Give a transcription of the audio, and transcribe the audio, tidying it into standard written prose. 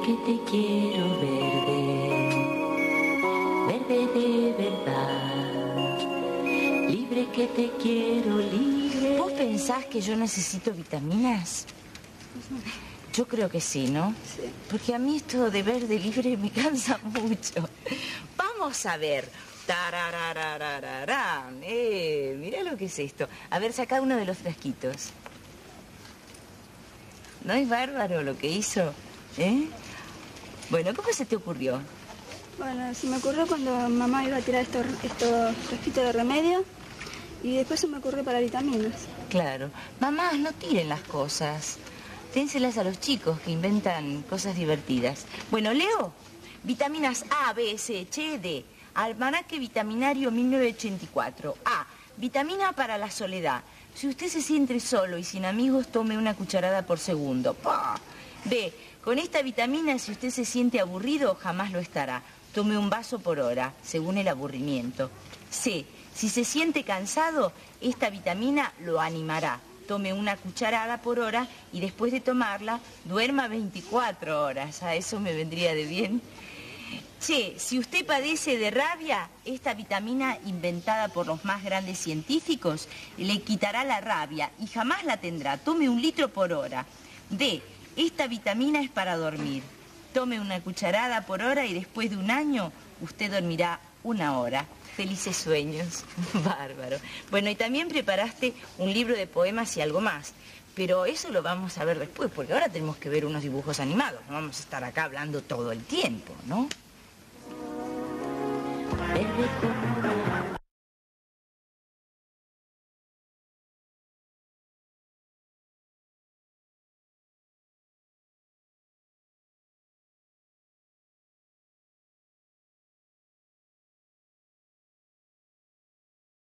que te quiero verde, verde de verdad, libre que te quiero libre. ¿Vos pensás que yo necesito vitaminas? Yo creo que sí, ¿no? Sí. Porque a mí esto de verde libre me cansa mucho. Vamos a ver. Tararararararán. Mirá lo que es esto. A ver, saca uno de los frasquitos. ¿No es bárbaro lo que hizo? Bueno, ¿cómo se te ocurrió? Bueno, se me ocurrió cuando mamá iba a tirar estos frasquitos de remedio y después se me ocurrió para vitaminas. Claro. Mamás, no tiren las cosas. Dénselas a los chicos que inventan cosas divertidas. Bueno, leo. Vitaminas A, B, C, C, D. Almanaque Vitaminario 1984. A. Vitamina para la soledad. Si usted se siente solo y sin amigos, tome una cucharada por segundo. ¡Pah! B. Con esta vitamina, si usted se siente aburrido, jamás lo estará. Tome un vaso por hora, según el aburrimiento. C. Si se siente cansado, esta vitamina lo animará. Tome una cucharada por hora y después de tomarla, duerma 24 horas. A eso me vendría de bien. Che, si usted padece de rabia, esta vitamina inventada por los más grandes científicos le quitará la rabia y jamás la tendrá. Tome 1 litro por hora. D. Esta vitamina es para dormir. Tome una cucharada por hora y después de 1 año usted dormirá 1 hora. Felices sueños. Bárbaro. Bueno, y también preparaste un libro de poemas y algo más. Pero eso lo vamos a ver después, porque ahora tenemos que ver unos dibujos animados. No vamos a estar acá hablando todo el tiempo, ¿no? Verde como